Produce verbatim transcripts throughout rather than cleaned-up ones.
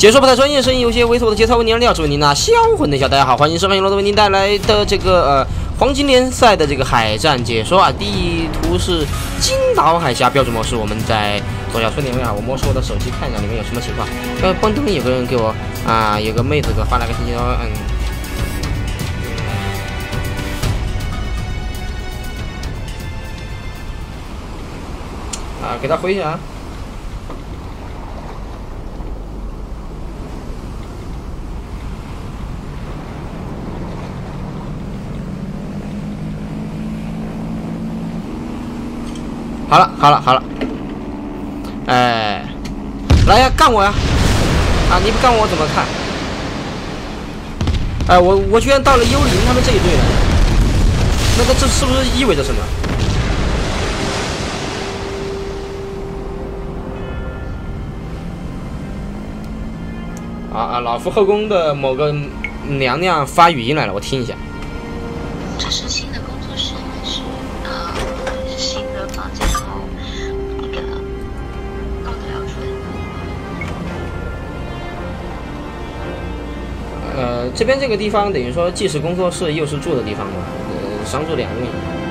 解说不太专业，声音有些猥琐的节操为您而料，祝您那销魂的笑。大家好，欢迎收看由罗德为您带来的这个呃黄金联赛的这个海战解说啊。地图是金岛海峡标准模式，我们在左下村里面啊，我摸索我的手机看一下里面有什么情况。呃，关灯有个人给我啊，有个妹子给我发了个信息说，嗯。 啊，给他回一下啊！好了，好了，好了！哎，来呀，干我呀！啊，你不干我怎么看？哎，我我居然到了幽灵他们这一队了，那这这是不是意味着什么？ 啊啊！老夫后宫的某个娘娘发语音来了，我听一下。 这是新的工作室还是呃新的房间？然后那个高德寮村。 呃，这边这个地方等于说既是工作室又是住的地方嘛，呃，商住两用。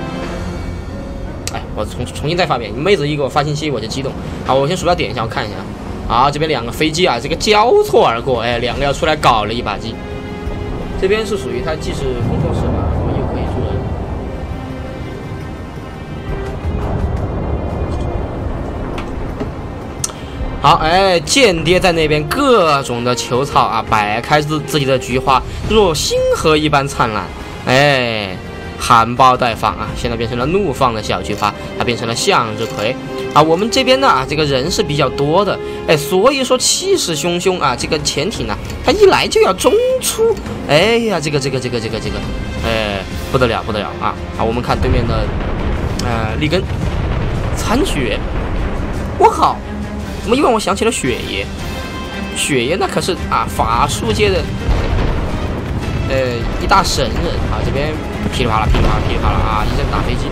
哎，我重重新再发遍，妹子一给我发信息我就激动。好，我先鼠标点一下，我看一下。 好，这边两个飞机啊，这个交错而过，哎，两个要出来搞了一把机。这边是属于它既是工作室嘛，然后又可以住人。好，哎，间谍在那边各种的球操啊，摆开自自己的菊花，若星河一般灿烂，哎。 含苞待放啊！现在变成了怒放的小菊花，它变成了向日葵啊！我们这边呢啊，这个人是比较多的，哎，所以说气势汹汹啊！这个潜艇呢，它一来就要中出，哎呀，这个这个这个这个这个，哎，不得了不得了啊！好，我们看对面的呃利根残血，我靠，怎么又让我想起了雪爷？雪爷那可是啊法术界的。 呃，一大神人啊！这边噼里啪啦、噼里啪啦、噼里啪啦啊！一阵打飞机。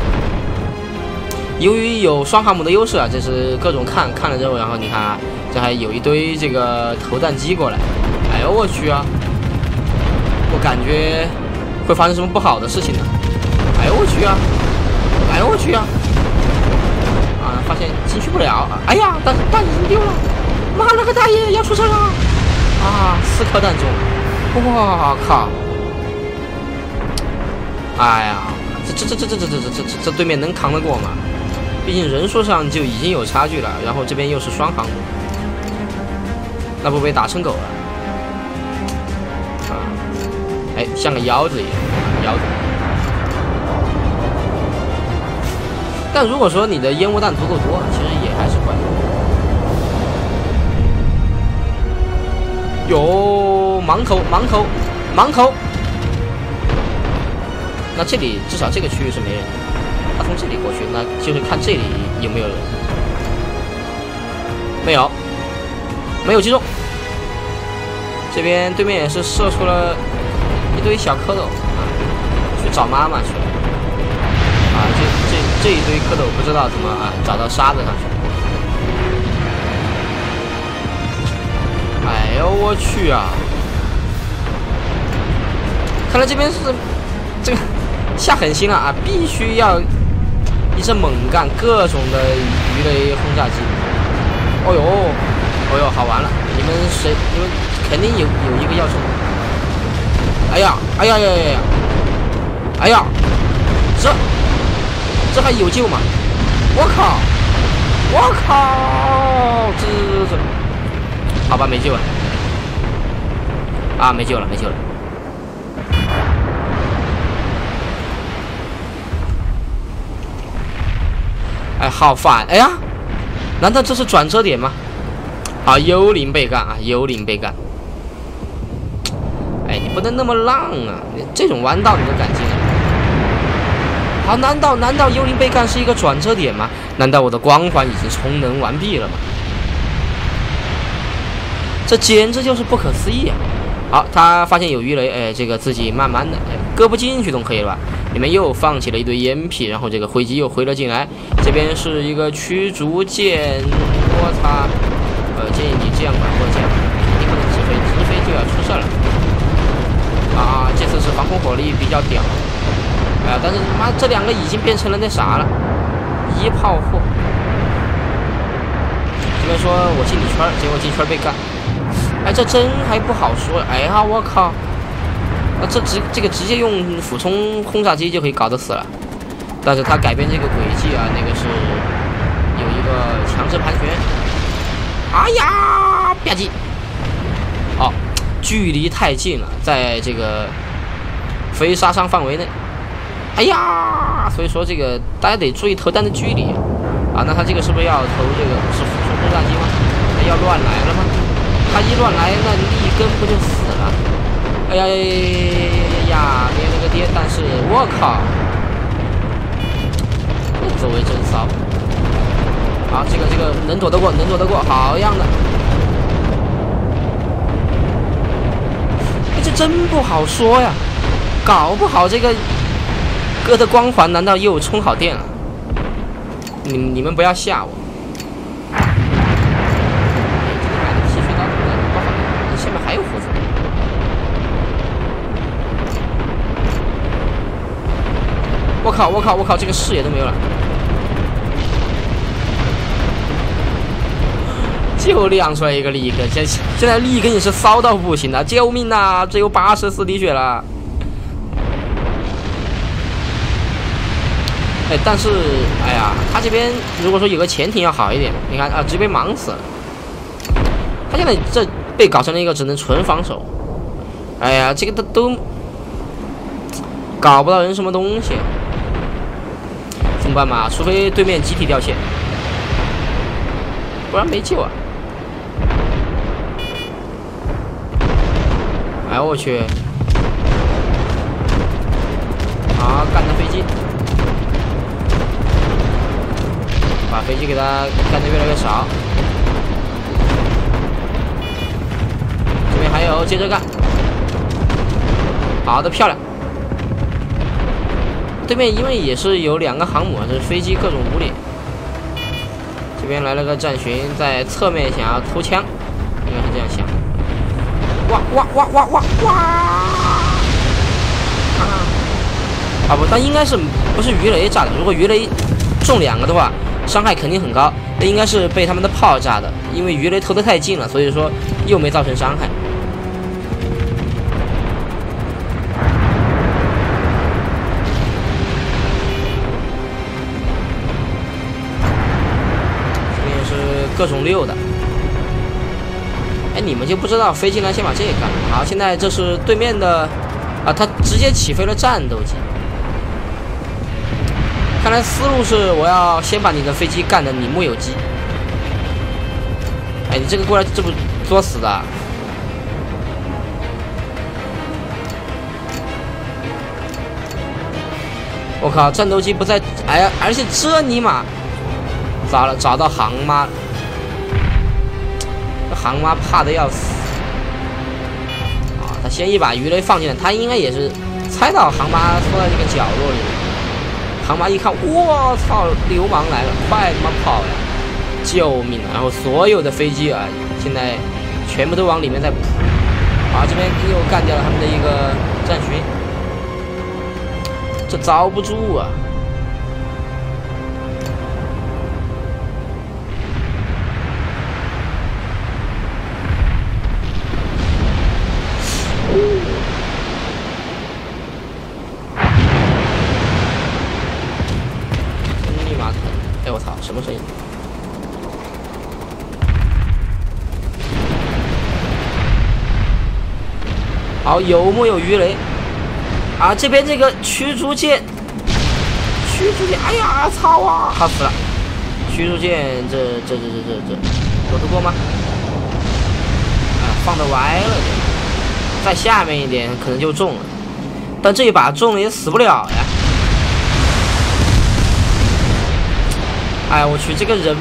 由于有双航母的优势啊，这是各种看看了之后，然后你看啊，这还有一堆这个投弹机过来。哎呦我去啊！我感觉会发生什么不好的事情呢？哎呦我去啊！哎呦我去啊！啊，发现进去不了。哎呀，弹弹已经丢了！妈了个大爷，要出事了！啊，四颗弹中。 我靠！哎呀，这这这这这这这这这这对面能扛得过吗？毕竟人数上就已经有差距了，然后这边又是双航母，那不被打成狗了？啊！哎，像个腰子一样，腰子。但如果说你的烟雾弹足够多，其实也还是管用。有。 盲头，盲头，盲头。那这里至少这个区域是没人的。他从这里过去，那就是看这里有没有人。没有，没有击中。这边对面也是射出了一堆小蝌蚪啊，去找妈妈去了。啊，这这这一堆蝌蚪不知道怎么啊找到沙子上去。哎呦我去啊！ 看来这边是这个下狠心了啊！必须要一阵猛干，各种的鱼雷轰炸机。哦呦，哦呦，好玩了！你们谁？你们肯定有有一个要冲。哎呀，哎呀呀呀呀！哎呀，这这还有救吗？我靠！我靠！这这这，好吧，没救了。啊，没救了，没救了。 哎，好烦！哎呀，难道这是转折点吗？啊，幽灵被干啊，幽灵被干！哎，你不能那么浪啊！你这种弯道你都敢进啊？好，难道难道幽灵被干是一个转折点吗？难道我的光环已经充能完毕了吗？这简直就是不可思议啊！好，他发现有鱼雷，哎，这个自己慢慢的，哎，搁不进去总可以了吧？里面又放起了一堆烟屁，然后这个飞机又回了进来。这边是一个驱逐舰，我操！呃，建议你这样管或者这样， 较屌。哎呀，但是他妈这两个已经变成了那啥了，一炮货。这边说我进你圈，结果进圈被干。哎，这真还不好说。哎呀，我靠！啊，这直这个直接用俯冲轰炸机就可以搞得死了。但是他改变这个轨迹啊，那个是有一个强制盘旋。哎呀，吧唧！哦，距离太近了，在这个非杀伤范围内。哎呀，所以说这个大家得注意投弹的距离啊。那他这个是不是要投这个是俯冲轰炸机吗？他要乱来了吗？他一乱来，那立根不就死了？哎呀呀呀呀！跌了个跌，但是我靠，这位真骚！好，这个这个能躲得过，能躲得过，好样的！这真不好说呀，搞不好这个哥的光环难道又充好电了？你你们不要吓我！剃须刀不好，你下面还有胡子。我靠！我靠！我靠！这个视野都没有了。就亮出来一个利根，现现在利根也是骚到不行了，救命啊！只有八十四滴血了。哎，但是哎呀，他这边如果说有个潜艇要好一点，你看啊，直接被忙死了。他现在这被搞成了一个只能纯防守。哎呀，这个都都搞不到人什么东西，怎么办嘛？除非对面集体掉线，不然没救啊！哎我去！啊，干的飞机，把飞机给他干的越来越少。这边还有，接着干。好的，漂亮。对面因为也是有两个航母，这飞机各种无理。这边来了个战巡，在侧面想要突枪，应该是这样想。哇哇哇哇哇哇！啊！啊不，但应该是不是鱼雷炸的？如果鱼雷中两个的话，伤害肯定很高。那应该是被他们的炮炸的，因为鱼雷投得太近了，所以说又没造成伤害。这边是各种溜的。哎，你们就不知道飞进来先把这个干了。好，现在这是对面的啊，他直接起飞了战斗机。看来思路是我要先把你的飞机干的你木有机。哎，你这个过来这不作死的？我靠，战斗机不在，哎呀，而且这尼玛，糟了，找到航妈了。航妈怕的要死啊！他先一把鱼雷放进来，他应该也是猜到航妈缩在这个角落里。航妈一看，我操，流氓来了，快他妈跑呀！救命！然后所有的飞机啊，现在全部都往里面在扑。啊，这边又干掉了他们的一个战巡，这遭不住啊！立马疼！哎我操，什么声音？好，有木有鱼雷？啊，这边这个驱逐舰，驱逐舰，哎呀，操啊，好死了！驱逐舰，这这这这这这，躲得过吗？啊，放的歪了点，再下面一点可能就中了，但这一把中了也死不了呀！哎，我去，这个人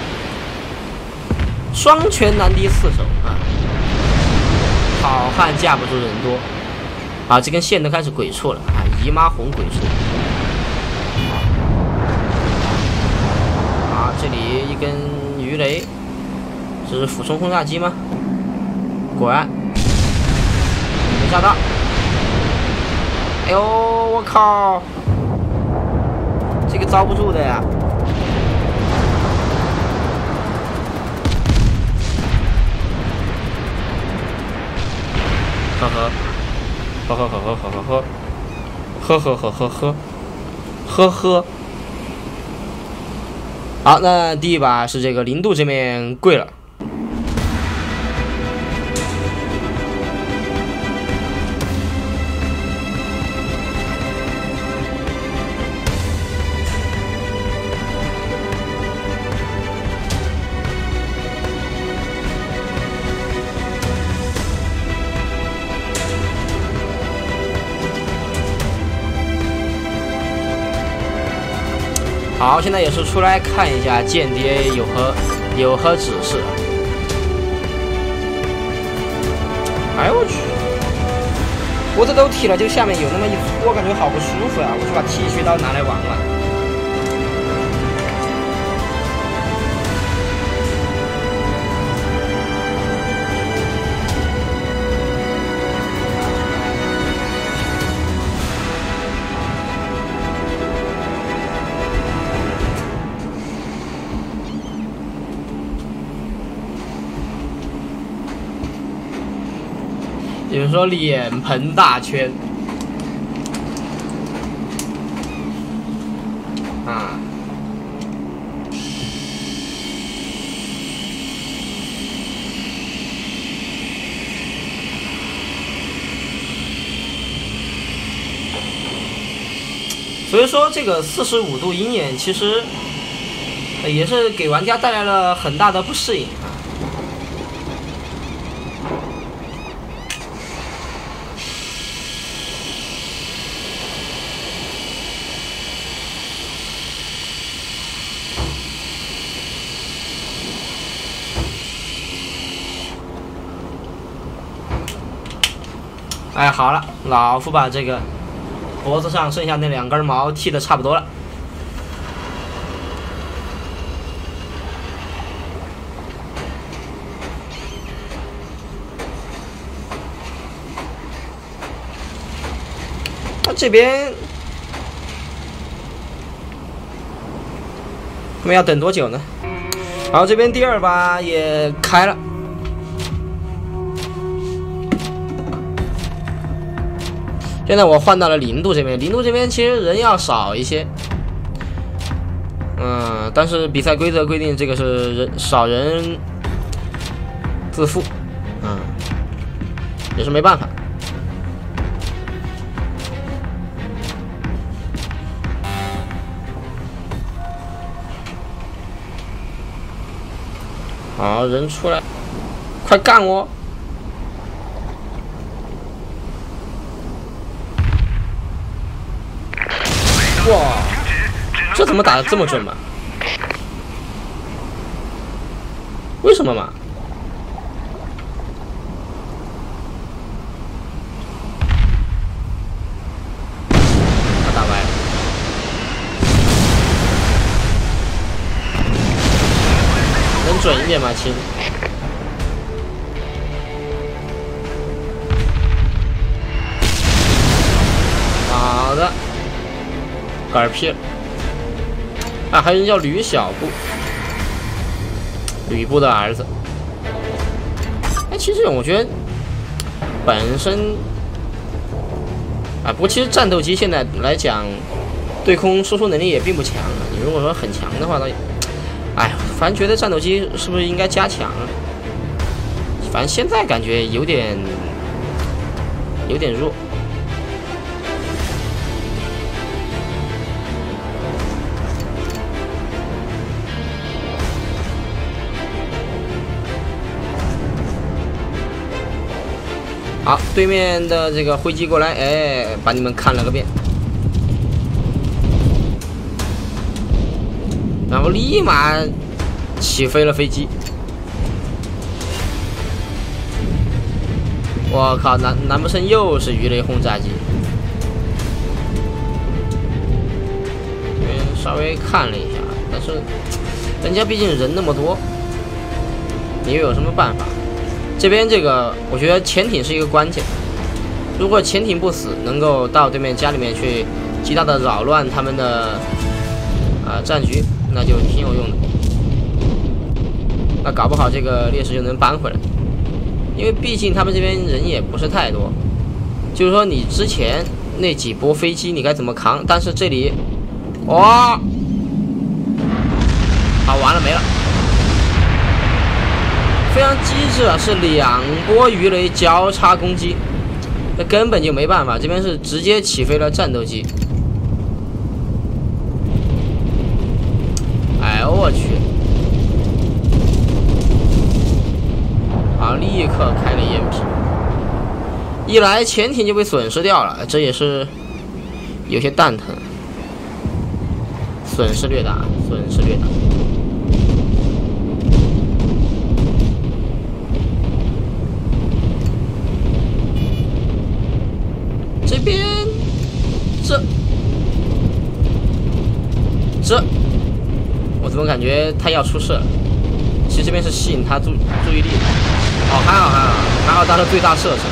双拳难敌四手啊！好汉架不住人多，啊，这根线都开始鬼畜了啊！姨妈红鬼畜啊！这里一根鱼雷，这是俯冲轰炸机吗？果然没炸到。 哎呦，我靠，这个遭不住的呀！呵呵，呵呵呵呵呵呵呵呵呵呵呵呵呵。好，那第一把是这个零度这面跪了。 好，现在也是出来看一下间谍有何有何指示。哎呦我去！我这都踢了，就下面有那么一搓，感觉好不舒服呀！我去把剃须刀拿来玩玩。有人说脸盆大圈啊，所以说这个四十五度鹰眼其实也是给玩家带来了很大的不适应。 哎，好了，老夫把这个脖子上剩下那两根毛剃的差不多了。那这边我们要等多久呢？好，这边第二把也开了。 现在我换到了零度这边，零度这边其实人要少一些，嗯，但是比赛规则规定这个是人少人自负，嗯，也是没办法。好，人出来，快干我！ 哇，这怎么打得这么准嘛？为什么嘛？他打歪了。能准一点吗，亲？好的。 嗝屁了啊！还有人叫吕小布，吕布的儿子。哎，其实我觉得本身啊，不过其实战斗机现在来讲，对空输出能力也并不强啊。你如果说很强的话，倒也，哎，反正觉得战斗机是不是应该加强啊？反正现在感觉有点有点弱。 好，对面的这个飞机过来，哎，把你们看了个遍，然后立马起飞了飞机。我靠，难难不成又是鱼雷轰炸机？这边稍微看了一下，但是人家毕竟人那么多，你又有什么办法？ 这边这个，我觉得潜艇是一个关键。 如果潜艇不死，能够到对面家里面去极大的扰乱他们的啊、呃、战局，那就挺有用的。那搞不好这个劣势就能扳回来，因为毕竟他们这边人也不是太多。就是说你之前那几波飞机你该怎么扛，但是这里，哇、哦，好完了没了。非常机智啊，是两波鱼雷交叉攻击，那根本就没办法。这边是直接起飞了战斗机。哎呦我去！啊，立刻开了烟皮，一来潜艇就被损失掉了，这也是有些蛋疼，损失略大，损失略大。这边，这这，我怎么感觉他要出事了？其实这边是吸引他注注意力的。哦，还好还好还好，他的最大射程。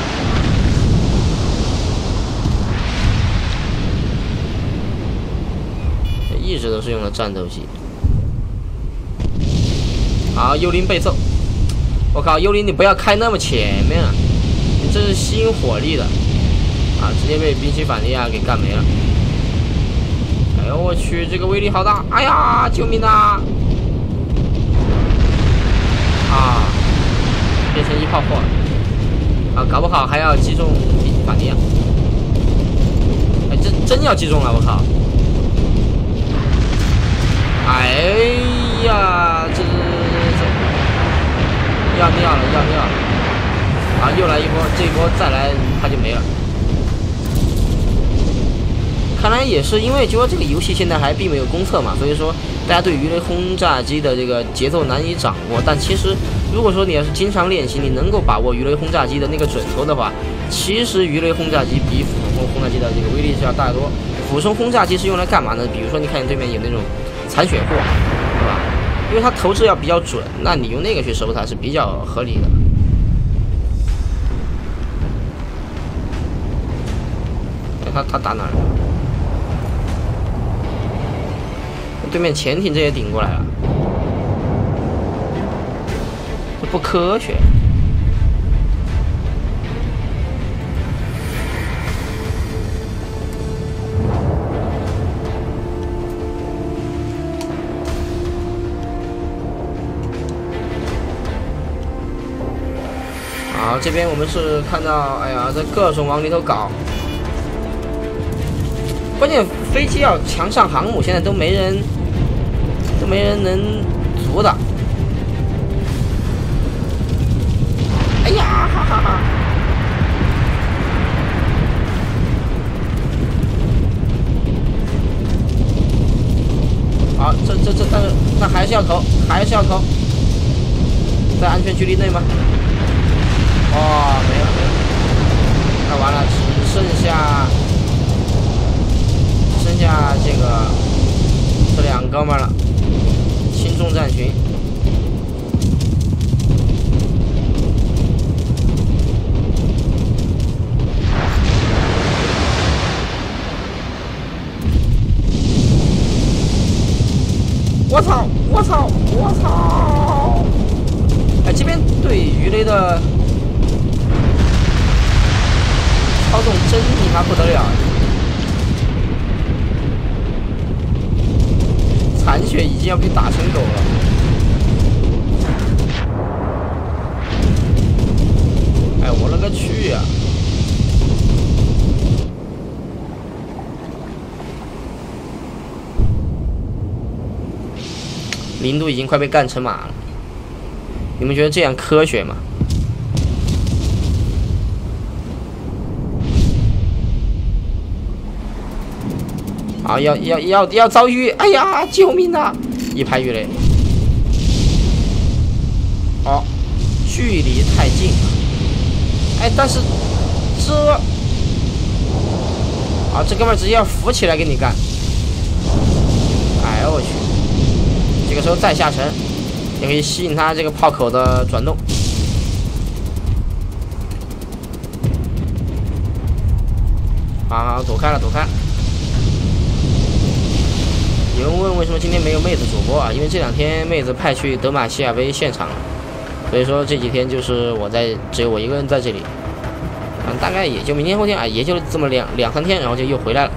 一直都是用的战斗机。好，幽灵被揍。我靠，幽灵你不要开那么前面啊！你这是吸引火力的。啊！直接被兵器反力啊给干没了！哎呦我去，这个威力好大！哎呀，救命啊！啊，变成一炮破了！啊，搞不好还要击中兵器反力啊！哎，这真要击中了，我靠！哎呀，这这这这要尿了，要尿了！啊，又来一波，这一波再来他就没了。看来也是因为就说这个游戏现在还并没有公测嘛，所以说大家对鱼雷轰炸机的这个节奏难以掌握。但其实如果说你要是经常练习，你能够把握鱼雷轰炸机的那个准头的话，其实鱼雷轰炸机比俯冲轰炸机的这个威力是要大得多。俯冲轰炸机是用来干嘛呢？比如说你看见对面有那种残血货，对吧？因为它投掷要比较准，那你用那个去收它是比较合理的。他他打哪儿了？对面潜艇这也顶过来了，这不科学。好，这边我们是看到，哎呀，这各种往里头搞。关键飞机要强上航母，现在都没人，都没人能阻挡。哎呀，哈哈哈！好，这这这，但是那还是要投，还是要投，在安全距离内吗？哦，没了没了，那完了，只剩下。剩下这个这两哥们了，轻重战群。我操！我操！我操！哎，这边对鱼雷的操纵真你妈不得了！残血已经要被打成狗了。哎，我勒个去呀！零度已经快被干成马了，你们觉得这样科学吗？啊，要要要要遭遇！哎呀，救命啊！一排鱼雷。哦，距离太近了。哎，但是这……啊，这哥们儿直接要浮起来给你干。哎呦我去！这个时候再下沉，也可以吸引他这个炮口的转动。 好好，躲开了，躲开了。有人问为什么今天没有妹子主播啊？因为这两天妹子派去德玛西亚杯现场了，所以说这几天就是我在，只有我一个人在这里。嗯，大概也就明天后天啊，也就这么两两三天，然后就又回来了。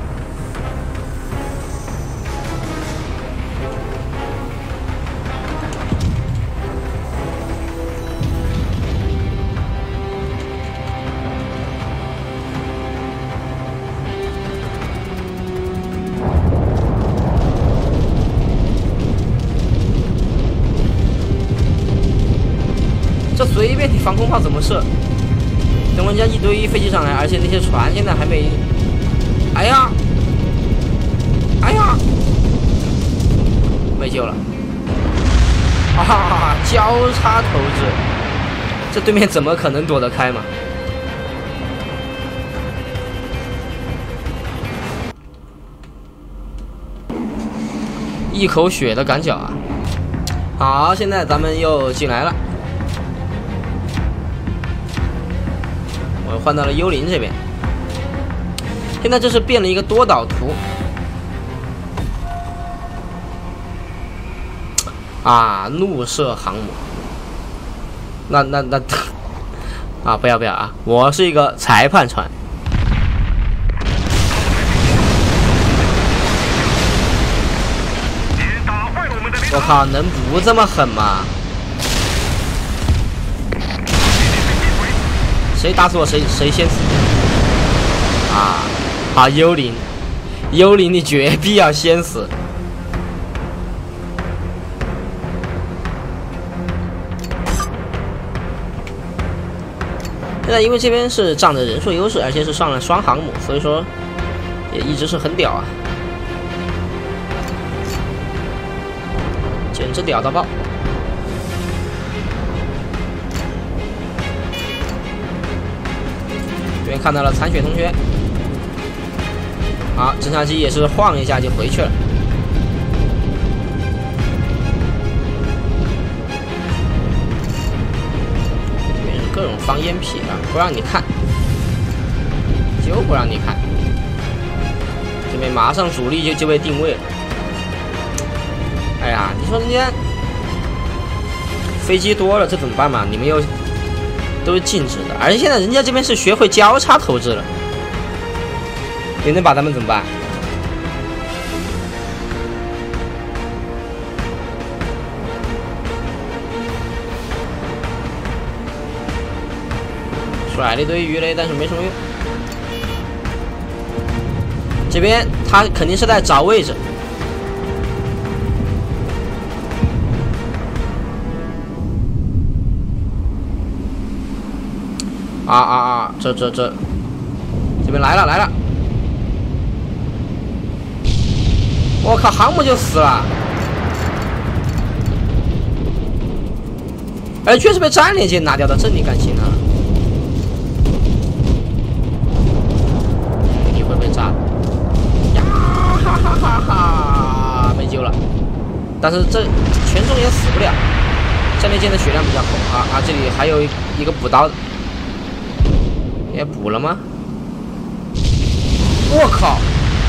这随便你防空炮怎么射？等人家一堆飞机上来，而且那些船现在还没……哎呀，哎呀，没救了！啊，交叉投掷，这对面怎么可能躲得开嘛？一口血的赶脚啊！好，现在咱们又进来了。我换到了幽灵这边，现在这是变了一个多岛图啊，怒射航母。那那那啊，不要不要啊！我是一个裁判船。我靠，能不这么狠吗？谁打死我谁谁先死啊！好，幽灵，幽灵你绝必要先死。现在因为这边是仗着人数优势，而且是上了双航母，所以说也一直是很屌啊，简直屌到爆！这边看到了残血同学，好，侦察机也是晃一下就回去了。这边各种放烟屁啊，不让你看，就不让你看。这边马上主力就就被定位了。哎呀，你说人家飞机多了，这怎么办嘛？你们又都是禁止的，而且现在人家这边是学会交叉投掷了，你能把他们怎么办？甩了一堆鱼雷，但是没什么用。这边他肯定是在找位置。啊啊啊！这这这，这边来了来了！我靠，航母就死了！哎，确实被战列舰拿掉的，这你敢信啊？你会被炸！呀哈哈哈哈！没救了，但是这全中也死不了。战列舰的血量比较厚啊啊！这里还有一个补刀的。也补了吗？我靠！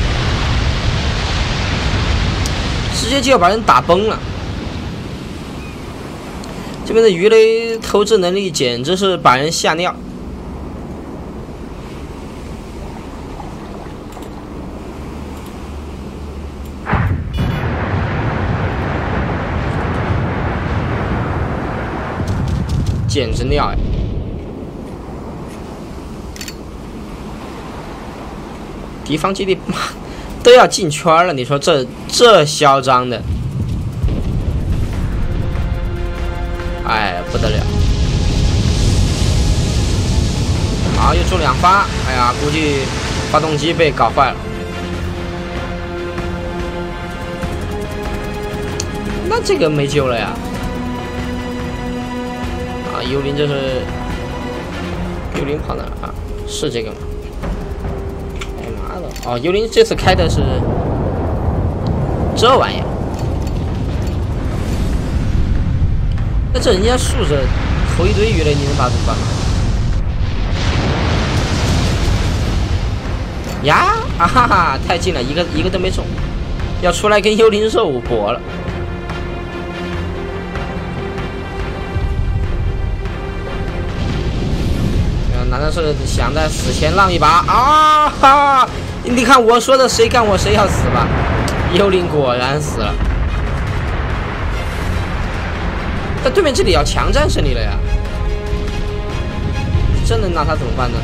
直接就要把人打崩了。这边的鱼雷投掷能力简直是把人吓尿。简直尿哎！敌方基地都要进圈了，你说这这嚣张的，哎，不得了！好，又中两发，哎呀，估计发动机被搞坏了。那这个没救了呀！啊，幽灵这是幽灵跑哪啊？是这个吗？哦，幽灵这次开的是这玩意儿，那这人家竖着投一堆鱼雷，你能把它怎么办吗？ 呀啊哈哈，太近了，一个一个都没中，要出来跟幽灵兽搏了。难道是想在死前浪一把啊哈？你看我说的，谁干我谁要死吧？幽灵果然死了。但对面这里要强占胜利了呀，这能拿他怎么办呢？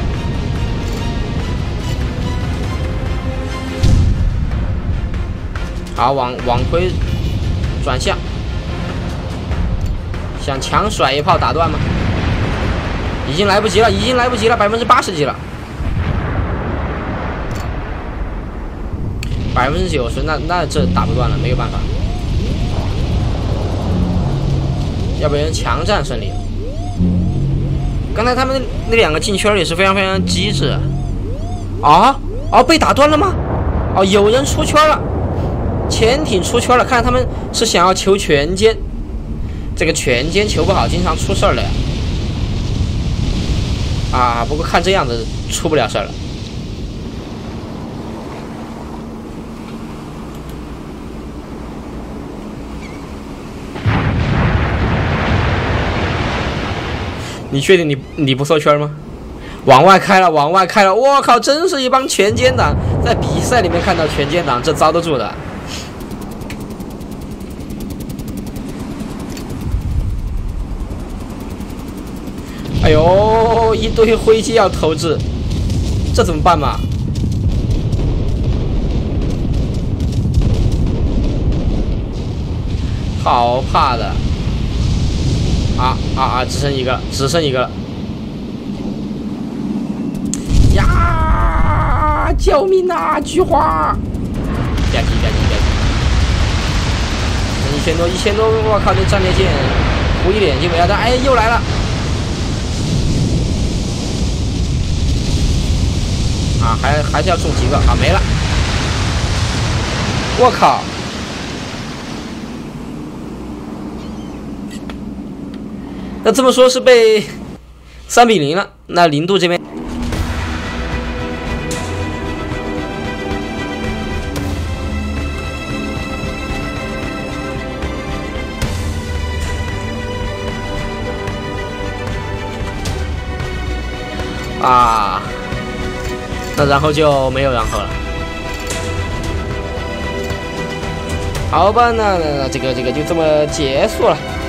好，往往回转向，想强甩一炮打断吗？已经来不及了，已经来不及了，百分之八十几了，百分之九十，那那这打不断了，没有办法，要被人强占胜利了。刚才他们那两个进圈也是非常非常机智啊！哦，被打断了吗？哦，有人出圈了，潜艇出圈了，看来他们是想要求全歼，这个全歼求不好，经常出事儿了呀。啊，不过看这样子出不了事儿了。你确定你你不缩圈吗？往外开了，往外开了！我靠，真是一帮全歼党，在比赛里面看到全歼党，这遭得住的。哎呦，一堆灰机要投掷，这怎么办嘛？好怕的！啊啊啊！只剩一个了，只剩一个了！呀！救命啊！菊花！别急，别急，别急！一千多，一千多！我靠，这战列舰糊一脸就没了。但哎，又来了！啊，还还是要中几个啊？没了！我靠！那这么说是被三比零了。那零度这边啊，那然后就没有然后了。好吧，那那那这个这个就这么结束了。